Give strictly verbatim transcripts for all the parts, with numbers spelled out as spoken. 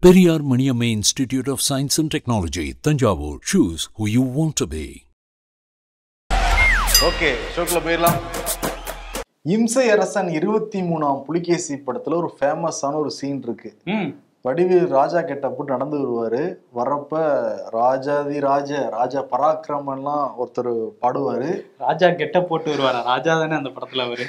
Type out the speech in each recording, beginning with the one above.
Periyar Maniamma Institute of Science and Technology, Thanjavur. Choose who you want to be. Okay, ஷோக்குள்ள போயிடலாம். இம்சை அரசன் இருபத்தி மூணாம் புலிகேசி படத்துல ஒரு ஃபேமஸான ஒரு சீன் இருக்கு. வடிவேல் ராஜா கெட்டப்பட்டு நடந்து வருவாரு. வர்றப்ப ராஜாதி ராஜ ராஜா பராக்கிரமெல்லாம் ஒருத்தர் பாடுவாரு. ராஜா கெட்ட போட்டு வருவாரா? ராஜா தானே அந்த படத்துல அவரு.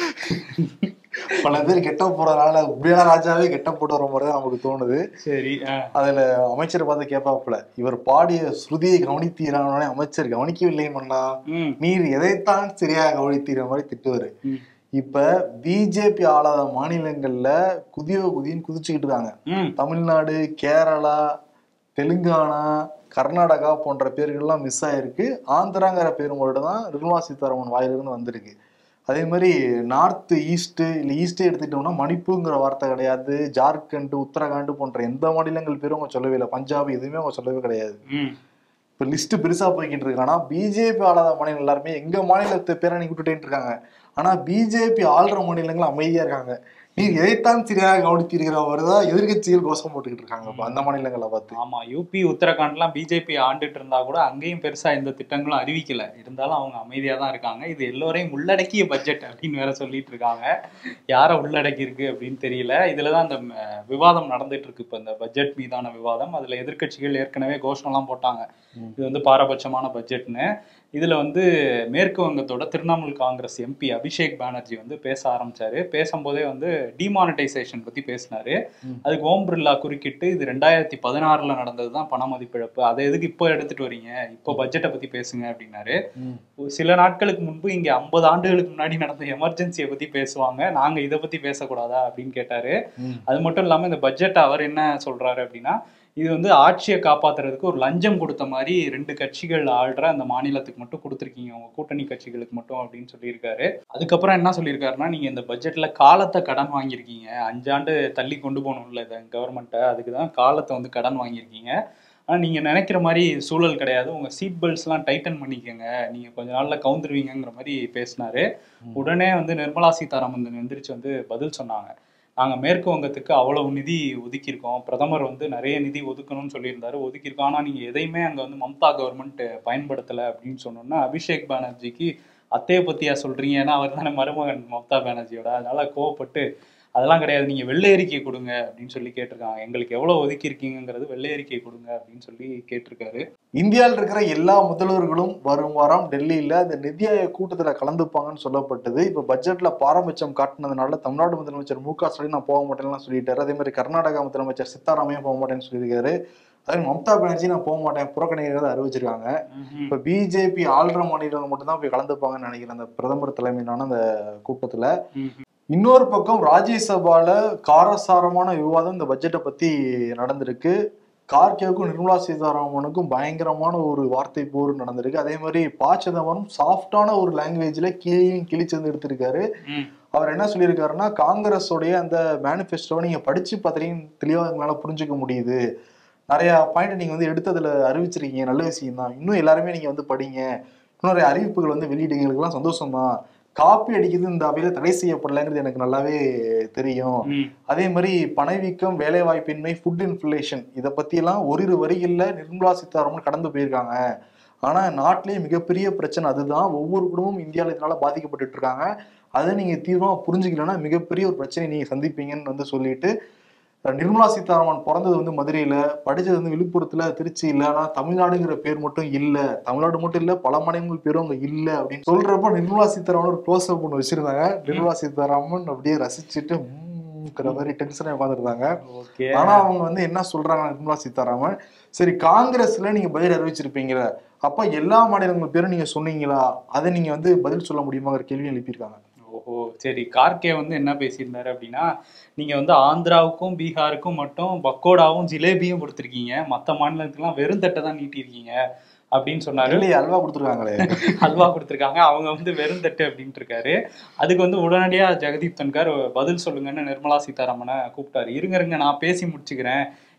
பல பேர் கெட்ட போறதுனால உண்மையான ராஜாவே கெட்ட போட்டு வர மாதிரிதான் நமக்கு தோணுது. சரி, அதுல அமைச்சர் பார்த்து கேட்பாப்புல, இவர் பாடிய ஸ்ருதியை கவனித்தீரானே. அமைச்சர் கவனிக்கவில்லை மன்னா, நீர் எதைத்தான் சரியா கவனித்தீர மாதிரி திட்டுவாரு. இப்ப பிஜேபி ஆளாத மாநிலங்கள்ல குதியோ குதின்னு குதிச்சுக்கிட்டு இருக்காங்க. தமிழ்நாடு, கேரளா, தெலுங்கானா, கர்நாடகா போன்ற பேர்கள்லாம் மிஸ் ஆயிருக்கு. ஆந்திராங்கிற பேர் மட்டும் தான் நிர்மலா சீதாராமன் வாயிலிருந்து வந்திருக்கு. அதே மாதிரி நார்த் ஈஸ்ட் இல்லை ஈஸ்டே எடுத்துக்கிட்டோம்னா மணிப்பூருங்கிற வார்த்தை கிடையாது. ஜார்க்கண்ட், உத்தரகாண்ட் போன்ற எந்த மாநிலங்கள் பேரும் அவங்க சொல்லவே இல்லை. பஞ்சாப் எதுவுமே அவங்க சொல்லவே கிடையாது. இப்ப லிஸ்ட் பெருசா போய்கிட்டு இருக்கு. ஆனா பிஜேபி ஆளாத மாநிலம் எல்லாருமே எங்க மாநிலத்தை பேரை நீ விட்டுட்டேன்னு இருக்காங்க. ஆனா பிஜேபி ஆள்ற மாநிலங்கள் அமைதியா இருக்காங்க. நீர் எதைத்தான் சரியாக கவனித்திருக்கிற மாதிரிதான் எதிர்கட்சிகள் கோஷம் போட்டுக்கிட்டு இருக்காங்க அந்த மாநிலங்களை பார்த்து. ஆமா, யூபி உத்தரகாண்ட் எல்லாம் பிஜேபி ஆண்டுட்டு இருந்தா கூட அங்கேயும் பெருசா எந்த திட்டங்களும் அறிவிக்கல. இருந்தாலும் அவங்க அமைதியா தான் இருக்காங்க. இது எல்லோரையும் உள்ளடக்கிய பட்ஜெட் அப்படின்னு வேற சொல்லிட்டு இருக்காங்க. யார உள்ளடக்கி இருக்கு அப்படின்னு தெரியல. இதுலதான் அந்த விவாதம் நடந்துட்டு இருக்கு இப்ப இந்த பட்ஜெட் மீதான விவாதம். அதுல எதிர்கட்சிகள் ஏற்கனவே கோஷம் எல்லாம் போட்டாங்க, இது வந்து பாரபட்சமான பட்ஜெட்னு. இதுல வந்து மேற்கு வங்கத்தோட திரிணாமுல் காங்கிரஸ் எம்பி அபிஷேக் பானர்ஜி வந்து பேச ஆரம்பிச்சாரு. பேசும்போதே வந்து டிமானிட்டைசேஷன் பத்தி பேசினாரு. அதுக்கு ஓம் பிர்லா குறுக்கிட்டு, இது ரெண்டாயிரத்தி பதினாறுல நடந்ததுதான் பண மதிப்பிழப்பு, அதை எதுக்கு இப்போ எடுத்துட்டு வரீங்க, இப்போ பட்ஜெட்டை பத்தி பேசுங்க அப்படின்னாரு. சில நாட்களுக்கு முன்பு இங்க ஐம்பது ஆண்டுகளுக்கு முன்னாடி நடந்த எமர்ஜென்சியை பத்தி பேசுவாங்க, நாங்க இதை பத்தி பேசக்கூடாதா அப்படின்னு கேட்டாரு. அது மட்டும் இல்லாம இந்த பட்ஜெட் அவர் என்ன சொல்றாரு அப்படின்னா, இது வந்து ஆட்சியை காப்பாத்துறதுக்கு ஒரு லஞ்சம் கொடுத்த மாதிரி ரெண்டு கட்சிகள் ஆள்ற அந்த மாநிலத்துக்கு மட்டும் கொடுத்துருக்கீங்க, உங்க கூட்டணி கட்சிகளுக்கு மட்டும் அப்படின்னு சொல்லியிருக்காரு. அதுக்கப்புறம் என்ன சொல்லியிருக்காருன்னா, நீங்க இந்த பட்ஜெட்ல காலத்தை கடன் வாங்கியிருக்கீங்க, அஞ்சாண்டு தள்ளி கொண்டு போகணும்ல இதை கவர்மெண்ட்டை, அதுக்குதான் காலத்தை வந்து கடன் வாங்கியிருக்கீங்க. ஆனா நீங்க நினைக்கிற மாதிரி சூழல் கிடையாது, உங்க சீட் பெல்ட்ஸ் எல்லாம் டைட்டன் பண்ணிக்கோங்க, நீங்க கொஞ்ச நாள்ல கவுந்துருவீங்கிற மாதிரி பேசினாரு. உடனே வந்து நிர்மலா சீதாராமன் எந்திரிச்சு வந்து பதில் சொன்னாங்க, நாங்கள் மேற்கு வங்கத்துக்கு அவ்வளவு நிதி ஒதுக்கியிருக்கோம், பிரதமர் வந்து நிறைய நிதி ஒதுக்கணும்னு சொல்லியிருந்தாரு, ஒதுக்கியிருக்கோம், ஆனால் நீங்கள் எதையுமே அங்கே வந்து மம்தா கவர்மெண்ட் பயன்படுத்தலை அப்படின்னு சொன்னோன்னா அபிஷேக் பானர்ஜிக்கு அத்தையை பற்றியா சொல்கிறீங்க, ஏன்னா அவர் தானே மருமகன் மம்தா பானர்ஜியோட, அதனால கோவப்பட்டு அதெல்லாம் கிடையாது, நீங்கள் வெள்ளை அறிக்கை கொடுங்க அப்படின்னு சொல்லி கேட்டிருக்காங்க. எங்களுக்கு எவ்வளோ ஒதுக்கியிருக்கீங்கிறது வெள்ளை அறிக்கை கொடுங்க அப்படின்னு சொல்லி கேட்டிருக்காரு. இந்தியாவில் இருக்கிற எல்லா முதல்வர்களும் வரும் வாரம் டெல்லியில இந்த நிதி ஆயோக் கூட்டத்துல கலந்துப்பாங்கன்னு சொல்லப்பட்டது. இப்ப பட்ஜெட்ல பாரபட்சம் காட்டினதுனால தமிழ்நாடு முதலமைச்சர் மு க ஸ்டாலின் நான் போக மாட்டேன்னு சொல்லிட்டாரு. அதே மாதிரி கர்நாடகா முதலமைச்சர் சித்தாராமையும் போக மாட்டேன்னு சொல்லியிருக்காரு. அதே மம்தா பானர்ஜி நான் போக மாட்டேன் புறக்கணிக்கிறத அறிவிச்சிருக்காங்க. இப்ப பிஜேபி ஆள்ற மாநிலங்கள் மட்டும் தான் போய் கலந்துப்பாங்கன்னு நினைக்கிறேன் அந்த பிரதமர் தலைமையிலான அந்த கூட்டத்துல. இன்னொரு பக்கம் ராஜ்யசபால காரசாரமான விவாதம் இந்த பட்ஜெட்டை பத்தி நடந்திருக்கு. கார்கேவுக்கும் நிர்மலா சீதாராமனுக்கும் பயங்கரமான ஒரு வார்த்தை போர் நடந்திருக்கு. அதே மாதிரி ப சிதம்பரம் சாஃப்டான ஒரு லாங்குவேஜ்ல கீழையும் கிழிச்சு எடுத்திருக்காரு. அவர் என்ன சொல்லியிருக்காருன்னா, காங்கிரஸோடைய அந்த மேனிஃபெஸ்டோவை நீங்க படிச்சு பார்த்தீங்கன்னு தெளிவா மேல புரிஞ்சுக்க முடியுது, நிறைய பாயிண்ட் நீங்க வந்து எடுத்ததுல அறிவிச்சிருக்கீங்க, நல்ல விஷயம் தான், இன்னும் எல்லாருமே நீங்க வந்து படிங்க, இன்னும் நிறைய அறிவிப்புகள் வந்து வெளியிடுங்களுக்குலாம் சந்தோஷம் தான், காப்பி அடிக்கிறது இந்த அவையில தடை செய்யப்படலைங்கிறது எனக்கு நல்லாவே தெரியும். அதே மாதிரி பணவீக்கம், வேலை வாய்ப்பின்மை, ஃபுட் இன்ஃப்ளேஷன் இதை பத்தி எல்லாம் ஒரு வரிகள்ல நிர்மலா சீதாராமன் கடந்து போயிருக்காங்க. ஆனா நாட்டிலேயே மிகப்பெரிய பிரச்சனை அதுதான், ஒவ்வொரு குடும்பமும் இந்தியாவில இதனால பாதிக்கப்பட்டு இருக்காங்க, அதை நீங்க தீவிரமா புரிஞ்சுக்கலன்னா மிகப்பெரிய ஒரு பிரச்சனை நீங்க சந்திப்பீங்கன்னு வந்து சொல்லிட்டு, நிர்மலா சீதாராமன் பிறந்தது வந்து மதுரையில, படிச்சது வந்து விழுப்புரத்துல, திருச்சி இல்ல, ஆனா தமிழ்நாடுங்கிற பேர் மட்டும் இல்ல, தமிழ்நாடு மட்டும் இல்ல பல மாநிலங்கள் பேரும் அங்க இல்ல அப்படின்னு சொல்றப்ப நிர்மலா சீதாராமன் ஒரு க்ளோஸ் அப் ஒன்று வச்சிருந்தாங்க. நிர்மலா சீதாராமன் அப்படியே ரசிச்சுட்டு மாதிரி டென்ஷனா உட்காந்துருந்தாங்க. ஆனா அவங்க வந்து என்ன சொல்றாங்க நிர்மலா சீதாராமன், சரி காங்கிரஸ்ல நீங்க பதில் அறிவிச்சிருப்பீங்கள, அப்ப எல்லா மாநிலங்கள் பேரும் நீங்க சொன்னீங்களா, அதை நீங்க வந்து பதில் சொல்ல முடியுமாங்கிற கேள்வி எழுப்பியிருக்காங்க. ஓஹோ, சரி. கார்கே வந்து என்ன பேசியிருந்தாரு அப்படின்னா, நீங்க வந்து ஆந்திராவுக்கும் பீகாருக்கும் மட்டும் பக்கோடாவும் ஜிலேபியும் கொடுத்துருக்கீங்க, மற்ற மாநிலத்துக்குலாம் வெறும் தட்டை தான் நீட்டிருக்கீங்க அப்படின்னு சொன்னாரு. அல்வா கொடுத்துருக்காங்களே அல்வா கொடுத்துருக்காங்க, அவங்க வந்து வெறும் தட்டு அப்படின்ட்டு இருக்காரு. அதுக்கு வந்து உடனடியா ஜெகதீப் தன்கர் பதில் சொல்லுங்கன்னு நிர்மலா சீதாராமனை கூப்பிட்டாரு. இருங்க இருங்க நான் பேசி முடிச்சுக்கிறேன்,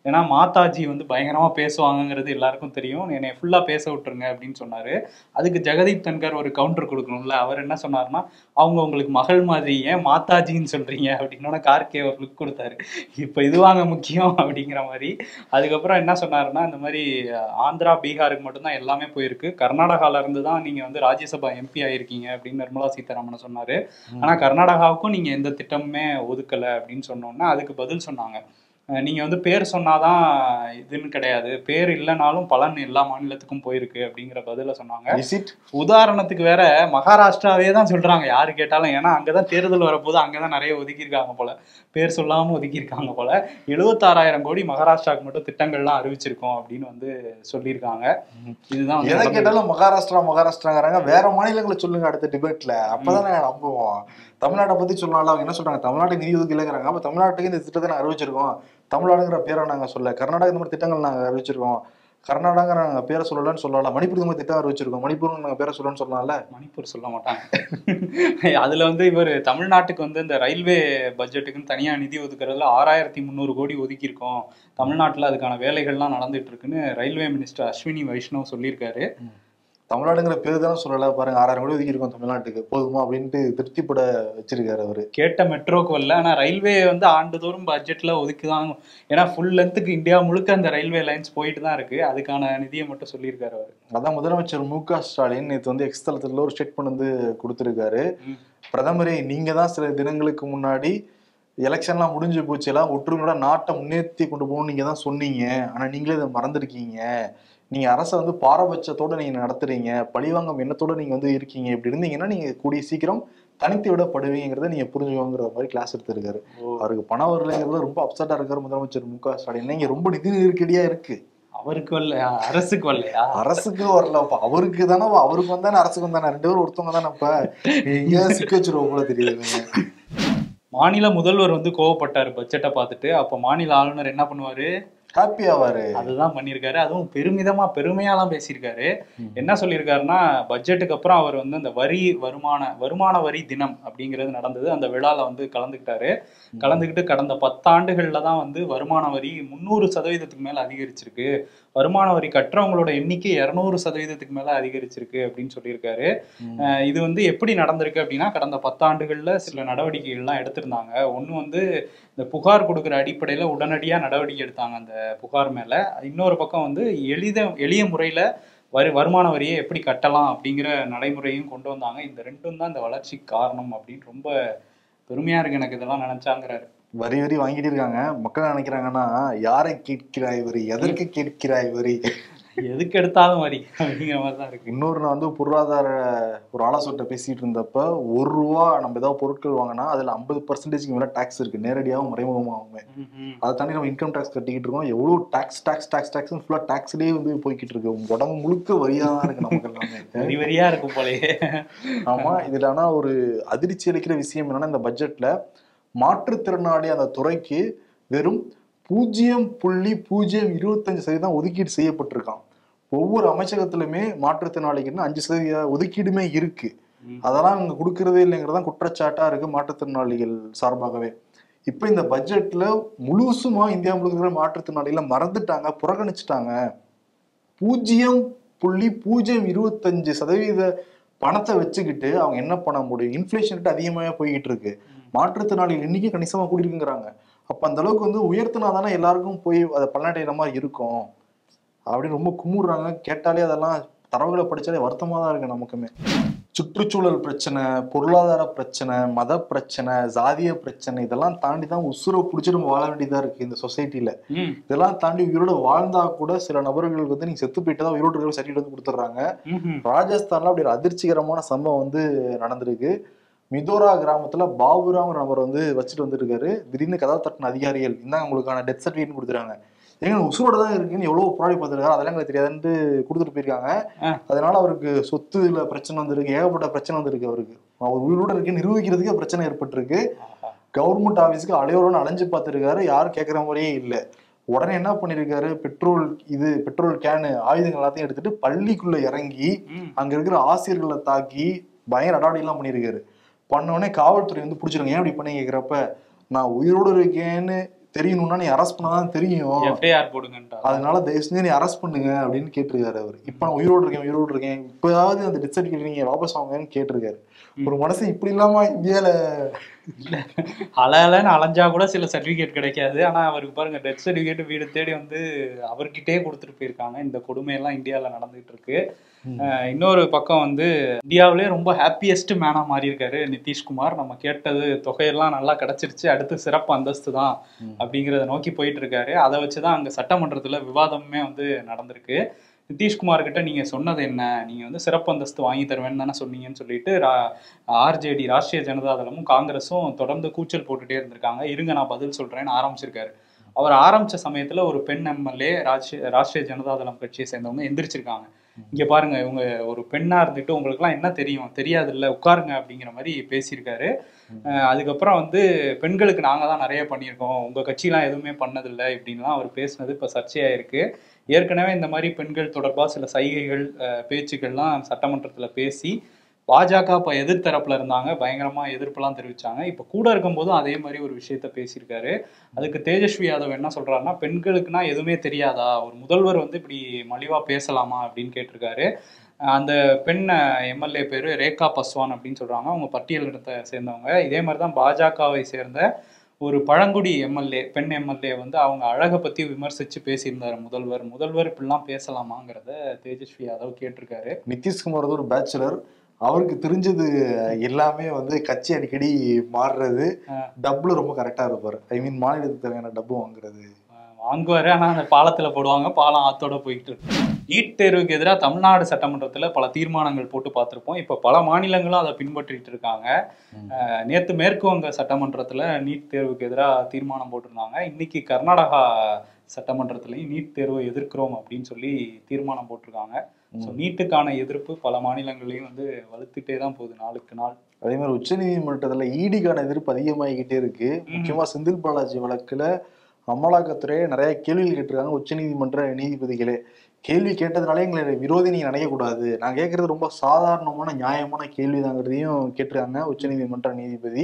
ஏன்னா மாதாஜி வந்து பயங்கரமா பேசுவாங்கங்கிறது எல்லாருக்கும் தெரியும், என்னை ஃபுல்லா பேச விட்டுருங்க அப்படின்னு சொன்னாரு. அதுக்கு ஜெகதீப் தன்கர் ஒரு கவுண்டர் கொடுக்கணும்ல. அவர் என்ன சொன்னாருன்னா, அவங்க உங்களுக்கு மகள் மாதிரி, ஏன் மாதாஜின்னு சொல்றீங்க அப்படின்னு கார்கே ஒரு லுக் கொடுத்தாரு. இப்ப இதுவாங்க முக்கியம் அப்படிங்கிற மாதிரி. அதுக்கப்புறம் என்ன சொன்னாருன்னா, இந்த மாதிரி ஆந்திரா பீகாருக்கு மட்டும்தான் எல்லாமே போயிருக்கு, கர்நாடகால இருந்து தான் நீங்க வந்து ராஜ்யசபா எம்பி ஆயிருக்கீங்க அப்படின்னு நிர்மலா சீதாராமன் சொன்னாரு. ஆனா கர்நாடகாவுக்கும் நீங்க எந்த திட்டமுமே ஒதுக்கல அப்படின்னு சொன்னோன்னா அதுக்கு பதில் சொன்னாங்க, நீங்க வந்து பேர் சொன்னாதான் இதுன்னு கிடையாது, பேர் இல்லைனாலும் பலன் எல்லா மாநிலத்துக்கும் போயிருக்கு அப்படிங்கிற பதில சொன்னாங்க. உதாரணத்துக்கு வேற மகாராஷ்டிராவே தான் சொல்றாங்க யாரு கேட்டாலும். ஏன்னா அங்கதான் தேர்தல் வரப்போது, அங்கதான் நிறைய ஒதுக்கியிருக்காங்க போல, பேர் சொல்லாம ஒதுக்கியிருக்காங்க போல. எழுபத்தாறாயிரம் கோடி மகாராஷ்டிராவுக்கு மட்டும் திட்டங்கள்லாம் அறிவிச்சிருக்கோம் அப்படின்னு வந்து சொல்லியிருக்காங்க. இதுதான் எதை கேட்டாலும் மகாராஷ்டிரா மகாராஷ்டிராங்கிறாங்க. வேற மாநிலங்களை சொல்லுங்க அடுத்த டிபேட்ல, அப்பதான் நாங்க நம்புவோம். தமிழ்நாட்டை பத்தி சொன்னாலும் அவங்க என்ன சொல்றாங்க, தமிழ்நாட்டுக்கு நிதி ஒதுக்கலைங்கிறாங்க. அப்ப தமிழ்நாட்டுக்கு இந்த திட்டத்தை நாங்க அறிவிச்சிருக்கோம், தமிழ்நாடுங்கிற பேரை நாங்க சொல்ல, கர்நாடகா இந்த மாதிரி திட்டங்கள் நாங்க அறிவிச்சிருக்கோம், கர்நாடகா நாங்க பேரை சொல்லலன்னு சொல்லலாம், மணிப்பூர் இந்த மாதிரி திட்டம் அறிவிச்சிருக்கோம், மணிப்பூர் நாங்க பேரை சொல்லணும்னு சொல்லலாம்ல. மணிப்பூர் சொல்ல மாட்டாங்க. அதுல வந்து இவர் தமிழ்நாட்டுக்கு வந்து இந்த ரயில்வே பட்ஜெட்டுக்குன்னு தனியா நிதி ஒதுக்குறதுல ஆறாயிரத்தி முந்நூறு கோடி ஒதுக்கியிருக்கோம், தமிழ்நாட்டுல அதுக்கான வேலைகள்லாம் நடந்துட்டு இருக்குன்னு ரயில்வே மினிஸ்டர் அஸ்வினி வைஷ்ணவ் சொல்லியிருக்காரு. தமிழ்நாடுங்கிற பேரு தானே சொல்லல, பாருங்க ஆறாயிரம் கோடி ஒதுக்கி இருக்கோம் தமிழ்நாட்டுக்கு, போதுமா அப்படின்ட்டு திருப்திப்பட வச்சிருக்காரு அவரு. கேட்ட மெட்ரோக்கு வரல, ஆனா ரயில்வே வந்து ஆண்டுதோறும் பட்ஜெட்ல ஒதுக்குதான். ஏன்னா ஃபுல் லென்த்துக்கு இந்தியா முழுக்க அந்த ரயில்வே லைன்ஸ் போயிட்டு தான் இருக்கு, அதுக்கான நிதியை மட்டும் சொல்லியிருக்காரு அவரு. அதான் முதலமைச்சர் மு க ஸ்டாலின் நேற்று வந்து எக்ஸ் தளத்துல ஒரு ஸ்டேட்மெண்ட் வந்து கொடுத்திருக்காரு. பிரதமரே, நீங்க தான் சில தினங்களுக்கு முன்னாடி எலெக்ஷன்லாம் முடிஞ்சு போச்சு, எல்லாம் ஒற்றுமையோட நாட்டை முன்னேற்றி கொண்டு போகணும் நீங்க தான் சொன்னீங்க, ஆனா நீங்களே இதை மறந்துருக்கீங்க, நீங்க அரசை வந்து பாரபட்சத்தோட நீங்க நடத்துறீங்க, பழிவாங்கும் எண்ணத்தோட நீங்க வந்து இருக்கீங்க, இப்படி இருந்தீங்கன்னா நீங்க கூடிய சீக்கிரம் தனித்து விடப்படுவீங்கிறத நீங்க புரிஞ்சுக்கோங்கிற மாதிரி கிளாஸ் எடுத்திருக்காரு. அவருக்கு பணம் வரலைங்கிறத ரொம்ப அப்செட்டா இருக்காரு முதலமைச்சர் மு க ஸ்டாலின். இங்க ரொம்ப நிதி நெருக்கடியா இருக்கு. அவருக்கு வரலையா, அரசுக்கு வரலையா? அரசுக்கு வரலப்பா, அவருக்கு தானே, அவருக்கு வந்தானே அரசுக்கு வந்தானே, ரெண்டு பேரும் ஒருத்தவங்க தானே. இப்ப எங்கேயா சிக்க வச்சிருவோம் போல தெரியுதுங்க. மாநில முதல்வர் வந்து கோவப்பட்டாரு பட்ஜெட்டை பார்த்துட்டு. அப்ப மாநில ஆளுநர் என்ன பண்ணுவாரு, ஹாப்பி ஆவாரு. அதுதான் பண்ணியிருக்காரு. அதுவும் பெருமிதமா பெருமையாலாம் பேசியிருக்காரு. என்ன சொல்லியிருக்காருன்னா, பட்ஜெட்டுக்கு அப்புறம் அவர் வந்து அந்த வரி வருமான வருமான வரி தினம் அப்படிங்கிறது நடந்தது, அந்த விழால வந்து கலந்துக்கிட்டாரு. கலந்துக்கிட்டு கடந்த பத்தாண்டுகள்ல தான் வந்து வருமான வரி முன்னூறு சதவீதத்துக்கு மேல அதிகரிச்சிருக்கு, வருமான வரி கட்டுறவங்களோட எண்ணிக்கை இருநூறு சதவீதத்துக்கு மேல அதிகரிச்சிருக்கு அப்படின்னு சொல்லியிருக்காரு. இது வந்து எப்படி நடந்திருக்கு அப்படின்னா, கடந்த பத்தாண்டுகள்ல சில நடவடிக்கைகள்லாம் எடுத்திருந்தாங்க. ஒண்ணு வந்து இந்த புகார் கொடுக்குற அடிப்படையில உடனடியா நடவடிக்கை எடுத்தாங்க அந்த புகார் மேல. இன்னொரு பக்கம் வந்து எளித எளிய முறையில வரி வருமான வரியை எப்படி கட்டலாம் அப்படிங்கிற நடைமுறையும் கொண்டு வந்தாங்க. இந்த ரெண்டும் தான் இந்த வளர்ச்சிக்கு காரணம் அப்படின்னு ரொம்ப பெருமையா இருக்கு எனக்கு இதெல்லாம் நினைச்சாங்கிறாரு. வரி வரி வாங்கிட்டு இருக்காங்க, மக்கள் நினைக்கிறாங்கன்னா யாரை கேட்கிறாய் வரி, எதற்கு கேட்கிறாய் வரி, எதுக்கு எடுத்தாலும் வரி அப்படிங்கிற மாதிரி தான் இருக்கு. இன்னொரு நான் வந்து பொருளாதார ஒரு ஆலோசனை பேசிட்டு இருந்தப்ப, ஒரு ரூபா நம்ம ஏதாவது பொருட்கள் வாங்கினா அதுல ஐம்பது பர்சன்டேஜ்க்கு மேல டாக்ஸ் இருக்கு, நேரடியாகவும் மறைமுகமாகவுமே. அதை தாண்டி நம்ம இன்கம் டாக்ஸ் கட்டிக்கிட்டு இருக்கோம். எவ்வளவு டாக்ஸ் டாக்ஸ் டாக்ஸ் டாக்ஸ் ஃபுல்லா டாக்ஸ்லயே வந்து போய்கிட்டு இருக்கு, உடம்பு முழுக்க வரியா தான் இருக்கு நமக்கு எல்லாமே. வரி வரியா இருக்கும் போலயே. ஆமா. இதுல ஆனா ஒரு அதிர்ச்சி அளிக்கிற விஷயம் என்னன்னா, இந்த பட்ஜெட்ல மாற்றுத்திறனாளி அந்த துறைக்கு வெறும் பூஜ்ஜியம் புள்ளி பூஜ்ஜியம் இருபத்தஞ்சு சதவீதம் ஒதுக்கீடு செய்யப்பட்டிருக்கான். ஒவ்வொரு அமைச்சகத்திலுமே மாற்றுத்திறனாளிக்குன்னு அஞ்சு சதவீத ஒதுக்கீடுமே இருக்கு. அதெல்லாம் இங்க கொடுக்கறதே இல்லைங்கிறதான் குற்றச்சாட்டா இருக்கு மாற்றுத்திறனாளிகள் சார்பாகவே. இப்ப இந்த பட்ஜெட்ல முழுசுமா இந்தியா முழுக்க மாற்றுத்திறனாளிகளை மறந்துட்டாங்க, புறக்கணிச்சுட்டாங்க. பூஜ்ஜியம் புள்ளி பூஜ்ஜியம் இருபத்தஞ்சு சதவீத பணத்தை வச்சுக்கிட்டு அவங்க என்ன பண்ண முடியும்? இன்ஃபிளேஷன் அதிகமாக போய்கிட்டு இருக்கு, மாற்றுத்திறனாளிகள் இன்னைக்கு கணிசமா கூடியிருக்குங்கிறாங்க. அப்ப அந்த அளவுக்கு வந்து உயர்த்தினா தானே எல்லாருக்கும் போய் அதை பலனடைகிற மாதிரி இருக்கும் அப்படின்னு ரொம்ப குமுறாங்க. கேட்டாலே அதெல்லாம் தரவுகளை படிச்சாலே வருத்தமா தான் இருக்கு நமக்குமே. சுற்றுச்சூழல் பிரச்சனை, பொருளாதார பிரச்சனை, மத பிரச்சனை, சாதிய பிரச்சனை, இதெல்லாம் தாண்டி தான் உசுரை பிடிச்சிட்டு வாழ வேண்டியதா இருக்கு இந்த சொசைட்டில. இதெல்லாம் தாண்டி உயிரோட வாழ்ந்தா கூட சில நபர்களுக்கு வந்து நீங்க செத்து போயிட்டு தான் உயிரோடு சர்டிஃபிகேட் வந்து கொடுத்துட்றாங்க. ராஜஸ்தான்ல அப்படி ஒரு அதிர்ச்சிகரமான சம்பவம் வந்து நடந்திருக்கு. மிதோரா கிராமத்துல பாபுராம் நபர் வந்து வச்சுட்டு வந்துருக்காரு. திடீர்னு கதா தட்டின அதிகாரிகள் இந்தாங்க உங்களுக்கான டெத் சர்டிஃபிகேட் கொடுத்துறாங்க. ஏங்க உசுரோட தான் இருக்குன்னு எவ்வளவு போராடி பார்த்துருக்காரு, அதெல்லாம் எங்களுக்கு தெரியாதுன்னு கொடுத்துட்டு போயிருக்காங்க. அதனால அவருக்கு சொத்துல பிரச்சனை வந்திருக்கு, ஏகப்பட்ட பிரச்சனை வந்திருக்கு. அவருக்கு அவர் உயிரோட இருக்குன்னு நிரூபிக்கிறதுக்கே பிரச்சனை ஏற்பட்டிருக்கு. கவர்மெண்ட் ஆபீஸ்க்கு அலையோட அலைஞ்சு பார்த்துருக்காரு, யாரும் கேட்கற மாதிரியே இல்லை. உடனே என்ன பண்ணிருக்காரு, பெட்ரோல் இது பெட்ரோல் கேனு ஆயுதங்கள் எல்லாத்தையும் எடுத்துட்டு பள்ளிக்குள்ள இறங்கி அங்க இருக்கிற ஆசிரியர்களை தாக்கி பயங்கர அடாவடி எல்லாம் பண்ணிருக்காரு. பண்ணோடனே காவல்துறை வந்து பிடிச்சிருங்க, ஏன் அப்படி பண்ணி கேட்கிறப்ப, நான் உயிரோடு இருக்கேன்னு தெரியணும்னா நீ அரெஸ்ட் பண்ணாதான் தெரியும், எஃப்ஐஆர் போடுங்கன்ட்டா, அதனால தயவு செஞ்சு நீ அரெஸ்ட் பண்ணுங்க அப்படின்னு கேட்டிருக்காரு அவர். இப்ப நான் உயிரோடு இருக்கேன் உயிரோடு இருக்கேன் இப்பயாவது அந்த டெத் சர்டிஃபிகேட் நீங்க வாபஸ் வாங்கன்னு கேட்டிருக்காரு. ஒரு மனசு இப்படி இல்லாம இந்தியால இல்ல அலையலன்னு அலைஞ்சா கூட சில சர்டிபிகேட் கிடைக்காது. ஆனா அவருக்கு பாருங்க டெத் சர்டிபிகேட் வீடு தேடி வந்து அவர்கிட்டயே கொடுத்துட்டு போயிருக்காங்க. இந்த கொடுமையெல்லாம் இந்தியாவில் நடந்துகிட்டு இருக்கு. இன்னொரு பக்கம் வந்து இந்தியாவிலே ரொம்ப ஹாப்பியஸ்ட் மேனா மாறி இருக்காரு நிதிஷ்குமார். நம்ம கேட்டது தொகையெல்லாம் நல்லா கிடைச்சிருச்சு, அடுத்து சிறப்பு அந்தஸ்து தான் அப்படிங்கிறத நோக்கி போயிட்டு இருக்காரு. அதை வச்சுதான் அங்க சட்டமன்றத்துல விவாதமே வந்து நடந்திருக்கு. நிதிஷ்குமார் கிட்ட நீங்க சொன்னது என்ன, நீங்க வந்து சிறப்பு அந்தஸ்து வாங்கி தருவேன்னு தானே சொன்னீங்கன்னு சொல்லிட்டு ஆர்ஜேடி ராஷ்டிரிய ஜனதாதளமும் காங்கிரஸும் தொடர்ந்து கூச்சல் போட்டுட்டே இருந்திருக்காங்க. இருங்க நான் பதில் சொல்றேன்னு ஆரம்பிச்சிருக்காரு. அவர் ஆரம்பிச்ச சமயத்துல ஒரு பெண் எம்எல்ஏ ராஷ்டிரிய ராஷ்டிரிய ஜனதாதளம் கட்சியை சேர்ந்தவங்க எந்திரிச்சிருக்காங்க. இங்க பாருங்க, இவங்க ஒரு பெண்ணா இருந்துட்டு உங்களுக்கு எல்லாம் என்ன தெரியும், தெரியாது இல்ல, உட்காருங்க அப்படிங்கிற மாதிரி பேசியிருக்காரு. அதுக்கப்புறம் வந்து பெண்களுக்கு நாங்க தான் நிறைய பண்ணியிருக்கோம், உங்க கட்சியெல்லாம் எதுவுமே பண்ணதில்லை இப்படின்லாம் அவர் பேசினது இப்ப சர்ச்சையாயிருக்கு. ஏற்கனவே இந்த மாதிரி பெண்கள் தொடர்பாக சில சைகைகள் பேச்சுக்கள்லாம் சட்டமன்றத்துல பேசி பாஜக இப்ப எதிர்த்தரப்புல இருந்தாங்க, பயங்கரமா எதிர்ப்புலாம் தெரிவிச்சாங்க. இப்ப கூட இருக்கும்போதும் அதே மாதிரி ஒரு விஷயத்த பேசியிருக்காரு. அதுக்கு தேஜஸ்வி யாதவ் என்ன சொல்றாருன்னா, பெண்களுக்குன்னா எதுவுமே தெரியாதா, ஒரு முதல்வர் வந்து இப்படி மலிவா பேசலாமா அப்படின்னு கேட்டிருக்காரு. அந்த பெண் எம்எல்ஏ பேரு ரேகா பஸ்வான் அப்படின்னு சொல்றாங்க, அவங்க பட்டியலினத்தை சேர்ந்தவங்க. இதே மாதிரிதான் பாஜகவை சேர்ந்த ஒரு பழங்குடி எம்எல்ஏ பெண் எம்எல்ஏ வந்து அவங்க அழகை பத்தி விமர்சிச்சு பேசியிருந்தாரு முதல்வர். முதல்வர் இப்படிலாம் பேசலாமாங்கிறத தேஜஸ்வி யாதவ் கேட்டிருக்காரு. நிதிஷ்குமார் ஒரு பேச்சுலர், அவருக்கு தெரிஞ்சது எல்லாமே வந்து கட்சி அடிக்கடி மாறுறது, டப்புல ரொம்ப கரெக்டா இருப்பாரு. ஐ மீன் மாநிலத்துக்கு தேவையான டப்பு வாங்குறது வாங்குவாரு. ஆனா அந்த பாலத்துல போடுவாங்க, பாலம் ஆத்தோட போயிட்டு இருக்கு. நீட் தேர்வுக்கு எதிராக தமிழ்நாடு சட்டமன்றத்துல பல தீர்மானங்கள் போட்டு பார்த்திருப்போம். இப்ப பல மாநிலங்களும் அதை பின்பற்றிட்டு இருக்காங்க. நேத்து மேற்கு வங்க சட்டமன்றத்துல நீட் தேர்வுக்கு எதிராக தீர்மானம் போட்டிருந்தாங்க. இன்னைக்கு கர்நாடகா சட்டமன்றத்திலையும் நீட் தேர்வை எதிர்க்கிறோம் அப்படின்னு சொல்லி தீர்மானம் போட்டிருக்காங்க. ஸோ நீட்டுக்கான எதிர்ப்பு பல மாநிலங்களையும் வந்து வலுத்துட்டே தான் போகுது நாளுக்கு நாள். அதே மாதிரி உச்ச நீதிமன்றத்துல ஈடிக்கான எதிர்ப்பு அதிகமாகிக்கிட்டே இருக்கு. முக்கியமா செந்தில் பாலாஜி வழக்குல அமலாக்கத்துறையே நிறைய கேள்விகள் கேட்டிருக்காங்க உச்ச நீதிமன்ற நீதிபதிகளே. கேள்வி கேட்டதுனாலே எங்களை விரோதி நீங்க நினைக்கக்கூடாது, நான் கேட்கறது ரொம்ப சாதாரணமான நியாயமான கேள்விதாங்கிறதையும் கேட்டிருக்காங்க உச்ச நீதிமன்ற நீதிபதி.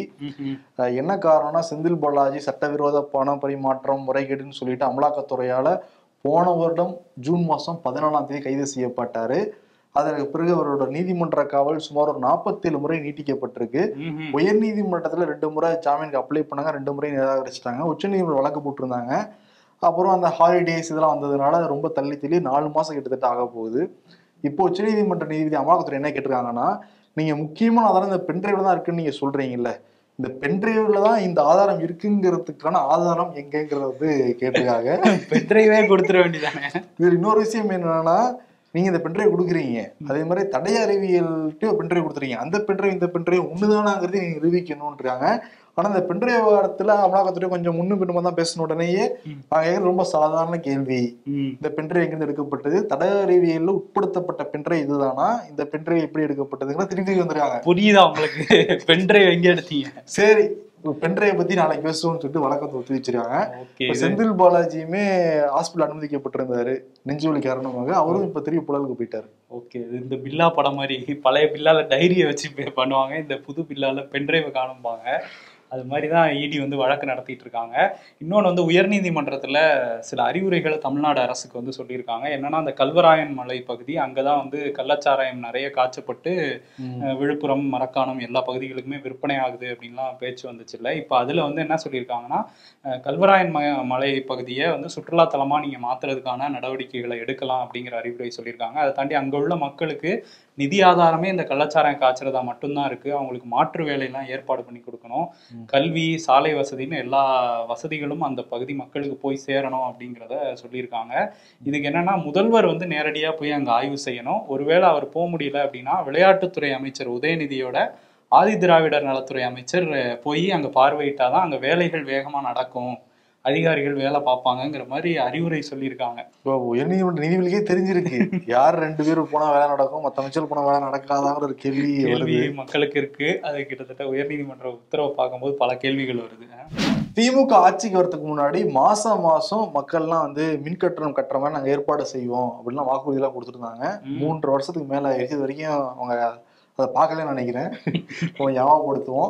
என்ன காரணம்னா, செந்தில் பாலாஜி சட்டவிரோத பண பரிமாற்றம் முறைகேடுன்னு சொல்லிட்டு அமலாக்கத்துறையால போன வருடம் ஜூன் மாசம் பதினாலாம் தேதி கைது செய்யப்பட்டாரு. அதற்கு பிறகு அவரோட நீதிமன்ற காவல் சுமார் ஒரு நாற்பத்தி ஏழு முறை நீட்டிக்கப்பட்டிருக்கு. உயர் நீதிமன்றத்துல ரெண்டு முறை ஜாமீனுக்கு அப்ளை பண்ணாங்க, ரெண்டு முறை நிராகரிச்சிட்டாங்க. உச்ச நீதிமன்றம் வழக்கு போட்டிருந்தாங்க. அப்புறம் அந்த ஹாலிடேஸ் இதெல்லாம் வந்ததுனால ரொம்ப தள்ளி தள்ளி நாலு மாசம் கிட்டத்தட்ட ஆக போகுது. இப்போ உச்ச நீதிமன்ற நீதிபதி அமலாக்கத்துறை என்ன கேட்டிருக்காங்கன்னா, நீங்க முக்கியமான ஆதாரம் இந்த பென்ட்ரைவ்ல தான் இருக்குன்னு நீங்க சொல்றீங்கல்ல, இந்த பென்ட்ரைவ்ல தான் இந்த ஆதாரம் இருக்குங்கிறதுக்கான ஆதாரம் எங்கங்கிறத வந்து கேட்டிருக்காங்க. பென்ட்ரைவே கொடுத்துட வேண்டியதானே. இது இன்னொரு விஷயம் என்னன்னா, நீங்க இந்த பென்ட்ரைவ் கொடுக்குறீங்க, அதே மாதிரி தடய அறிவியல்கிட்ட பென்ட்ரைவ் கொடுத்துறீங்க, அந்த பென்ட்ரைவ் இந்த பென்ட்ரைவ் ஒண்ணுதானாங்கிறது நீங்க நிரூபிக்கணும்ன்றாங்க. ஆனா இந்த பென்ட்ரைவ் விவகாரத்துல அமலாக்கத்துறை கொஞ்சம் முன்னும் பின்னுமா தான் பேசின உடனேயே ரொம்ப சாதாரண கேள்வி, இந்த பென்ட்ரைவ் எங்கிருந்து எடுக்கப்பட்டது, தடய அறிவியல்ல உட்படுத்தப்பட்ட பென்ட்ரைவ் இதுதானா, இந்த பென்ட்ரைவ் எப்படி எடுக்கப்பட்டதுங்கிற திருப்பி வந்துருக்காங்க. புரியுதா உங்களுக்கு? பென்ட்ரைவ் எங்க எடுத்தீங்க? சரி, பென்ட்ரைவ் பத்தி நாளைக்கு பேசுவோம்னு சொல்லிட்டு வழக்கத்தை ஒத்தி வச்சிருக்காங்க. செந்தில் பாலாஜியுமே ஹாஸ்பிட்டல் அனுமதிக்கப்பட்டிருந்தாரு நெஞ்சுவலி காரணமாக, அவரும் இப்ப திரும்பி புழலுக்கு போயிட்டாரு. ஓகே, இந்த பில்லா படம் மாதிரி பழைய பில்லால டைரியை வச்சு பண்ணுவாங்க, இந்த புது பில்லால பென்ட்ரைவை காணும்பாங்க. அது மாதிரி தான் இடி வந்து வழக்கு நடத்திட்டு இருக்காங்க. இன்னொன்று வந்து உயர்நீதிமன்றத்தில் சில அறிவுரைகளை தமிழ்நாடு அரசுக்கு வந்து சொல்லியிருக்காங்க. என்னன்னா, அந்த கல்வராயன் மலை பகுதி அங்கே தான் வந்து கள்ளச்சாராயம் நிறைய காய்ச்சப்பட்டு விழுப்புரம் மரக்காணம் எல்லா பகுதிகளுக்குமே விற்பனை ஆகுது அப்படின்லாம் பேச்சு வந்துச்சு இல்லை. இப்போ அதில் வந்து என்ன சொல்லியிருக்காங்கன்னா, கல்வராயன் ம மலை பகுதியை வந்து சுற்றுலாத்தலமாக நீங்கள் மாற்றுறதுக்கான நடவடிக்கைகளை எடுக்கலாம் அப்படிங்கிற அறிவுரை சொல்லியிருக்காங்க. அதை தாண்டி அங்கே உள்ள மக்களுக்கு நிதி ஆதாரமே இந்த கள்ளச்சாராயம் காய்ச்சறதா மட்டும்தான் இருக்கு, அவங்களுக்கு மாற்று வேலையெல்லாம் ஏற்பாடு பண்ணி கொடுக்கணும், கல்வி சாலை வசதின்னு எல்லா வசதிகளும் அந்த பகுதி மக்களுக்கு போய் சேரணும் அப்படிங்கிறத சொல்லியிருக்காங்க. இதுக்கு என்னன்னா, முதல்வர் வந்து நேரடியாக போய் அங்கே ஆய்வு செய்யணும். ஒருவேளை அவர் போக முடியல அப்படின்னா விளையாட்டுத்துறை அமைச்சர் உதயநிதியோட ஆதி திராவிடர் நலத்துறை அமைச்சர் போய் அங்கே பார்வையிட்டாதான் அங்கே வேலைகள் வேகமாக நடக்கும், அதிகாரிகள் வேலை பார்ப்பாங்கிற மாதிரி அறிவுரை சொல்லியிருக்காங்க. உயர்நீதிமன்ற நீதிபதிக்கே தெரிஞ்சிருக்கு யார் ரெண்டு பேரும் போனா வேலை நடக்கும், மற்ற அமைச்சர் போனா வேலை நடக்காதாங்கிற ஒரு கேள்வி கேள்வி மக்களுக்கு இருக்கு. அது கிட்டத்தட்ட உயர்நீதிமன்ற உத்தரவை பார்க்கும்போது பல கேள்விகள் வருது. திமுக ஆட்சிக்கு வரதுக்கு முன்னாடி மாசம் மாசம் மக்கள்லாம் வந்து மின் கட்டணம் கட்டுற மாதிரி நாங்க ஏற்பாடு செய்வோம் அப்படின்லாம் வாக்குறுதி எல்லாம் கொடுத்துருந்தாங்க. மூன்று வருஷத்துக்கு மேல இது வரைக்கும் அவங்க அதை பார்க்கலன்னு நினைக்கிறேன். ஞாபகப்படுத்துவோம்.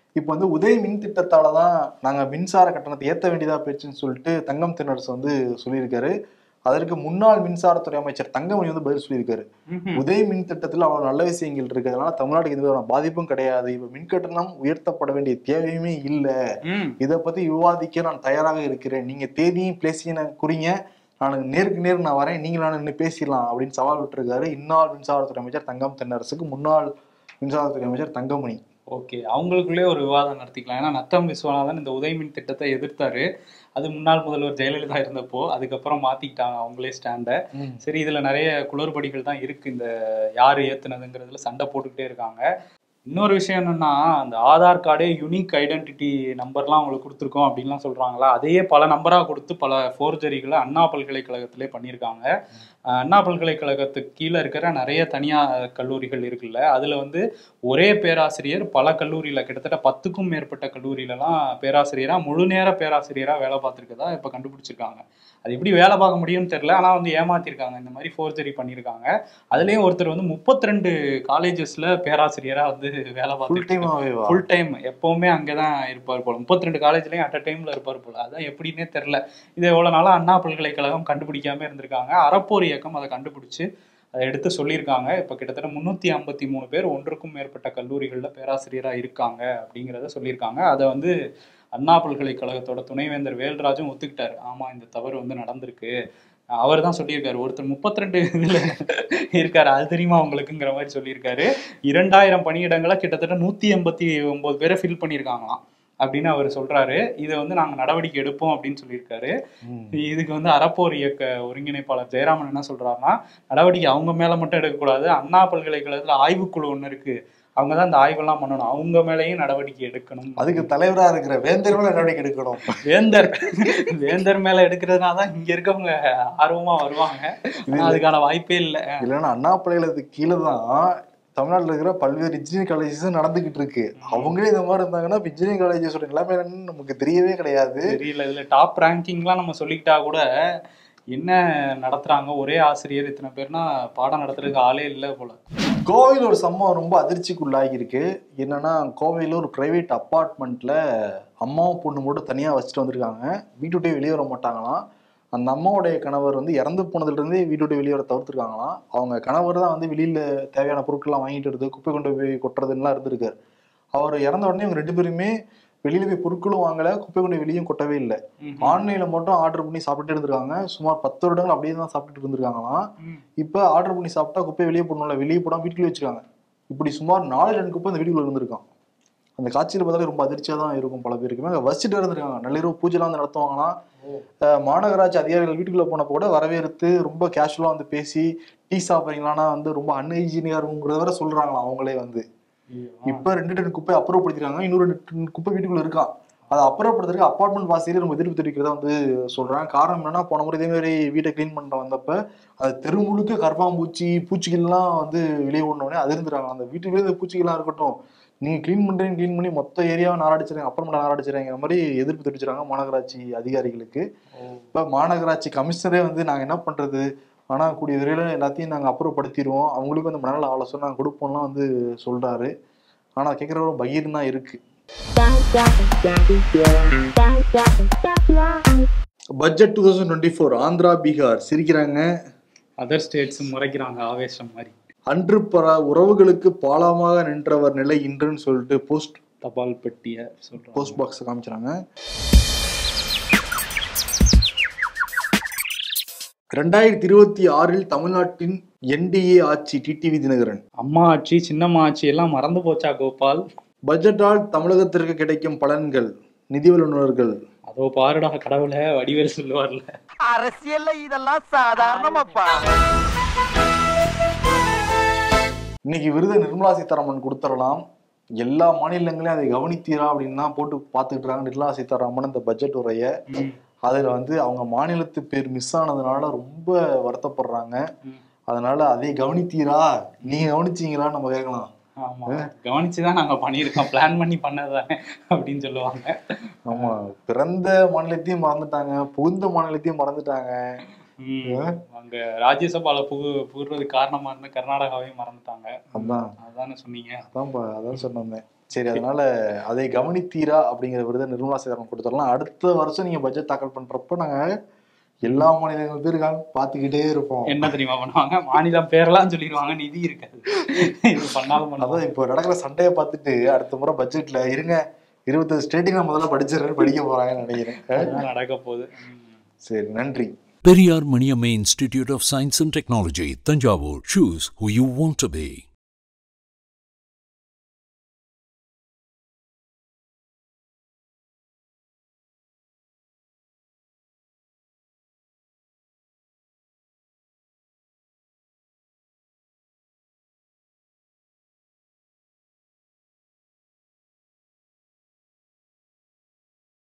இப்போ வந்து உதய மின் திட்டத்தால தான் நாங்க மின்சார கட்டணத்தை ஏற்ற வேண்டியதா போயிடுச்சுன்னு சொல்லிட்டு தங்கம் தென்னரசு வந்து சொல்லியிருக்காரு. அதற்கு முன்னாள் மின்சாரத்துறை அமைச்சர் தங்கமணி வந்து பதில் சொல்லியிருக்காரு. உதய மின் திட்டத்தில் அவ்வளவு நல்ல விஷயங்கள் இருக்கிறதுனால தமிழ்நாட்டுக்கு எந்த பாதிப்பும் கிடையாது, இப்ப மின் கட்டணம் உயர்த்தப்பட வேண்டிய தேவையுமே இல்லை, இதை பத்தி விவாதிக்க நான் தயாராக இருக்கிறேன், நீங்க தேதியும் பிளேஸையும் குறிங்க, நான் நேருக்கு நேர் நான் வரேன், நீங்க நான் நின்று பேசிடலாம் அப்படின்னு சவால் விட்டுருக்காரு இந்நாள் மின்சாரத்துறை அமைச்சர் தங்கம் தென்னரசுக்கு முன்னாள் மின்சாரத்துறை அமைச்சர் தங்கமணி. ஓகே, அவங்களுக்குள்ளே ஒரு விவாதம் நடத்திக்கலாம். ஏன்னா நத்தம் விஸ்வநாதன் இந்த உதயமின் திட்டத்தை எதிர்த்தாரு. அது முன்னாள் முதல்வர் ஜெயலலிதா இருந்தப்போ, அதுக்கப்புறம் மாத்திக்கிட்டாங்க அவங்களே ஸ்டாண்டை. சரி, இதுல நிறைய குளறுபடிகள் தான் இருக்கு, இந்த யாரு ஏத்துனதுங்கிறதுல சண்டை போட்டுக்கிட்டே இருக்காங்க. இன்னொரு விஷயம் என்னன்னா, அந்த ஆதார் கார்டே யூனிக் ஐடென்டிட்டி நம்பர்லாம் அவங்களுக்கு கொடுத்துருக்கோம் அப்படின்லாம் சொல்றாங்களா, அதையே பல நம்பராக கொடுத்து பல ஃபோர்ஜரிகளை அண்ணா பல்கலைக்கழகத்திலே பண்ணியிருக்காங்க. அண்ணா பல்கலைக்கழகத்துக்கு கீழே இருக்கிற நிறைய தனியார் கல்லூரிகள் இருக்குல்ல, அதில் வந்து ஒரே பேராசிரியர் பல கல்லூரியில் கிட்டத்தட்ட பத்துக்கும் மேற்பட்ட கல்லூரியிலலாம் பேராசிரியராக முழு நேர பேராசிரியராக வேலை பார்த்துருக்கதா இப்போ கண்டுபிடிச்சிருக்காங்க. அது எப்படி வேலை பார்க்க முடியும்னு தெரியல, ஆனால் வந்து ஏமாத்திருக்காங்க, இந்த மாதிரி ஃபோர்ஜரி பண்ணியிருக்காங்க. அதுலேயும் ஒருத்தர் வந்து முப்பத்தி ரெண்டு காலேஜஸில் பேராசிரியராக வந்து வேலை பார்த்துருக்காங்க. ஃபுல் டைம் எப்போவுமே அங்கே தான் இருப்பார் போல், முப்பத்தி ரெண்டு காலேஜ்லேயும் அட் அ டைமில் இருப்பார் போல். அதான் எப்படின்னே தெரில. இது எவ்வளோ நாளாக அண்ணா பல்கலைக்கழகம் கண்டுபிடிக்காமல் இருந்திருக்காங்க. அறப்போர் இயக்கம் அதை கண்டுபிடிச்சு அதை எடுத்து சொல்லியிருக்காங்க. இப்போ கிட்டத்தட்ட முந்நூற்றி ஐம்பத்தி மூணு பேர் ஒன்றுக்கும் மேற்பட்ட கல்லூரிகளில் பேராசிரியராக இருக்காங்க அப்படிங்கிறத சொல்லியிருக்காங்க. அதை வந்து அண்ணா பல்கலைக்கழகத்தோட துணைவேந்தர் வேல்ராஜும் ஒத்துக்கிட்டாரு. ஆமாம், இந்த தவறு வந்து நடந்திருக்கு. அவர் தான் சொல்லியிருக்காரு, ஒருத்தர் முப்பத்தி ரெண்டு இதில் இருக்காரு, அது தெரியுமா அவங்களுக்குங்கிற மாதிரி சொல்லியிருக்காரு. இரண்டாயிரம் பணியிடங்களை கிட்டத்தட்ட நூற்றி எண்பத்தி ஒன்பது பேரை ஃபில் பண்ணியிருக்காங்களாம் அப்படின்னு அவர் சொல்றாரு. இதை வந்து நாங்கள் நடவடிக்கை எடுப்போம் அப்படின்னு சொல்லியிருக்காரு. இதுக்கு வந்து அறப்போர் இயக்க ஒருங்கிணைப்பாளர் ஜெயராமன் என்ன சொல்றாருன்னா, நடவடிக்கை அவங்க மேல மட்டும் எடுக்கக்கூடாது, அண்ணா பல்கலைக்கழகத்துல ஆய்வுக்குழு ஒன்று இருக்கு, அவங்க தான் இந்த ஆய்வெல்லாம் பண்ணணும், அவங்க மேலேயும் நடவடிக்கை எடுக்கணும். அதுக்கு தலைவராக இருக்கிற வேந்தர் மேல நடவடிக்கை எடுக்கணும். வேந்தர் வேந்தர் மேல எடுக்கிறதுனால தான் இங்க இருக்கவங்க ஆர்வமா வருவாங்க. அதுக்கான வாய்ப்பே இல்லை. இல்லைன்னா அண்ணா பல்கலைக்கழகத்துக்கு கீழே தான் தமிழ்நாட்டில் இருக்கிற பல்வேறு இன்ஜினியரிங் காலேஜஸ் நடந்துகிட்டு இருக்கு. அவங்களே இந்த மாதிரி இருந்தாங்கன்னா இன்ஜினியரிங் காலேஜஸோட நிலைமை என்னன்னு நமக்கு தெரியவே கிடையாது. தெரியல. இதுல டாப் ரேங்கிங்லாம் நம்ம சொல்லிக்கிட்டா கூட என்ன நடத்துறாங்க, ஒரே ஆசிரியர் இத்தனை பேர்னா பாடம் நடத்துறதுக்கு ஆளே இல்லை போல. கோவையில் ஒரு சம்பவம் ரொம்ப அதிர்ச்சிக்குள்ளாகி இருக்கு. என்னன்னா, கோவையில் ஒரு பிரைவேட் அப்பார்ட்மெண்ட்ல அம்மாவும் பொண்ணு மட்டும் தனியா வச்சுட்டு வந்திருக்காங்க. வீட்டு விட்டே வெளியே வர மாட்டாங்களாம். அந்த அம்மாவுடைய கணவர் வந்து இறந்து போனதுலேருந்தே வீட்டு விட்டு வெளியே வர தவிர்த்துருக்காங்களாம். அவங்க கணவர் தான் வந்து வெளியில தேவையான பொருட்கள்லாம் வாங்கிட்டு வருது, குப்பை கொண்டு போய் கொட்டுறதுலாம் இருந்திருக்காரு. அவர் இறந்த உடனே இவங்க ரெண்டு பேருமே வெளியில போய் பொருட்களும் வாங்கல, குப்பை கொண்டு வெளியும் கொட்டவே இல்லை. ஆன்லைன்ல மட்டும் ஆர்டர் பண்ணி சாப்பிட்டு இருந்திருக்காங்க. சுமார் பத்து வருடங்கள் அப்படியே தான் சாப்பிட்டுட்டு இருந்திருக்காங்களாம். இப்ப ஆர்டர் பண்ணி சாப்பிட்டா குப்பை வெளியே போடணும்ல, வெளியே போடாம வீட்டுக்குள்ளே வச்சிருக்காங்க. இப்படி சுமார் நாலு ரெண்டு குப்பை அந்த வீட்டுக்குள்ள இருந்திருக்கான். அந்த காட்சியில பார்த்தாலே ரொம்ப அதிர்ச்சியா தான் இருக்கும் பல பேருக்குமே. அங்கே வச்சுட்டு இருந்திருக்காங்க. நள்ளிரவு பூஜைலாம் வந்து நடத்துவாங்களாம். மாநகராட்சி அதிகாரிகள் வீட்டுக்குள்ள போனப்போ கூட வரவேற்று ரொம்ப கேஷுவலா வந்து பேசி டீ சாப்பிட்றீங்களான்னா வந்து ரொம்ப அன்ஹைஜீனியா இருக்குங்கிறத வர சொல்றாங்களாம் அவங்களே வந்து. இப்ப ரெண்டு டன் குப்பை அப்புறப்படுத்திருக்காங்க, இன்னொரு ரெண்டு குப்பை வீட்டுக்குள்ள இருக்கான். அதை அப்புறப்படுத்துறதுக்கு அப்பார்ட்மெண்ட் வாசியிலே ரொம்ப எதிர்ப்பு தெரிவிக்கிறதா வந்து சொல்றாங்க. காரணம் என்னன்னா, போன முறை இதே மாதிரி வீட்டை கிளீன் பண்ண வந்தப்ப அது தெரு முழுக்க கர்ப்பாம்பூச்சி பூச்சிகள்லாம் வந்து வெளியே ஓடனோடனே அதிர்ந்துறாங்க. அந்த வீட்டுக்குள்ளே இந்த பூச்சிகள்லாம் இருக்கட்டும், நீங்க கிளீன் பண்றீங்க, கிளீன் பண்ணி மொத்த ஏரியாவை நாராடிச்சிருங்க, அப்புறமேட்ட நாராடிச்சிருங்கிற மாதிரி எதிர்ப்பு தெரிவிச்சிருக்காங்க மாநகராட்சி அதிகாரிகளுக்கு. இப்ப மாநகராட்சி கமிஷனரே வந்து நாங்க என்ன பண்றது, ஆனா கூடிய விரைவில் எல்லாத்தையும் நாங்க அப்புறப்படுத்திடுவோம், அவங்களுக்கு வந்து மனநல ஆலோசனை நாங்க கொடுப்போம்லாம் வந்து சொல்றாரு. ஆனா கேட்கற பகீர் தான் இருக்கு. Budget two thousand twenty four Andhra Bihar சிரிக்கிறாங்க, அதர் ஸ்டேட்ஸ் முறைக்கிறாங்க ஆவேசம் மாதிரி. அன்று பல உறவுகளுக்கு பாலமாக நின்றவர் நிலை இன்றுன்னு சொல்லிட்டு போஸ்ட் தபால் பெட்டிய சொல்றாங்க, போஸ்ட் பாக்ஸ் காமிச்சாங்க. ரெண்டாயிரத்தி இருபத்தி ஆறில் தமிழ்நாட்டின் என்டிஏ ஆட்சி டிடிவி தினகரன். அம்மா ஆட்சி சின்னம்மா ஆட்சி எல்லாம் மறந்து போச்சா கோபால்? பட்ஜெட்டால் தமிழகத்திற்கு கிடைக்கும் பலன்கள் நிதி வல்லுநர்கள். அதோ பாருடா கடவுளை, வடிவேல் சொல்லுவார்ல, அரசியல்ல இதெல்லாம் சாதாரணமாப்பா. இன்னைக்கு விருது நிர்மலா சீதாராமன் கொடுத்துடலாம், எல்லா மாநிலங்களையும் அதை கவனித்தீரா அப்படின்னு தான் போட்டு பார்த்துட்டு இருக்காங்க நிர்மலா சீதாராமன் இந்த பட்ஜெட் உரைய. அதுல வந்து அவங்க மாநிலத்து பேர் மிஸ் ஆனதுனால ரொம்ப வருத்தப்படுறாங்க. அதனால அதை கவனித்தீரா, நீங்க கவனிச்சீங்களா நம்ம கேட்கலாம். ஆமா, கவனிச்சுதான் நாங்க பண்ணியிருக்கோம், பிளான் பண்ணி பண்ணதானே அப்படின்னு சொல்லுவாங்க. ஆமா, பிறந்த மாநிலத்தையும் மறந்துட்டாங்க, புகுந்த மாநிலத்தையும் மறந்துட்டாங்க. அங்க ராஜ்யசபால புகு புகுறதுக்கு காரணமா இருந்த கர்நாடகாவையும் மறந்துட்டாங்க. அதான் அதானே சொன்னீங்க. அதான் அதான் சொன்னேன். சரி, அதனால அதை கவனித்தீரா அப்படிங்கிற விருதை நிர்மலா சீதாராமன் கொடுத்துடலாம். அடுத்த வருஷம் நீங்க பட்ஜெட் தாக்கல் பண்றப்ப நாங்க எல்லா மாநிலங்கள் பேர் இருக்காங்க பாத்துக்கிட்டே இருப்போம். என்ன தெரியுமா பண்ணுவாங்க, மாநிலம் பேரெல்லாம் சொல்லிடுவாங்க, நிதி இருக்காது. இது பண்ணாலும் அதான் இப்போ நடக்கிற சண்டையை பார்த்துட்டு அடுத்த முறை பட்ஜெட்ல இருங்க இருபத்தஞ்சு ஸ்டேட்டிங் நான் முதல்ல படிச்சிடறேன்னு படிக்க போறாங்கன்னு நினைக்கிறேன். நடக்க போகுது. சரி, நன்றி. Periyar Maniamma Institute of Science and Technology, Tanjavur. Choose who you want to be.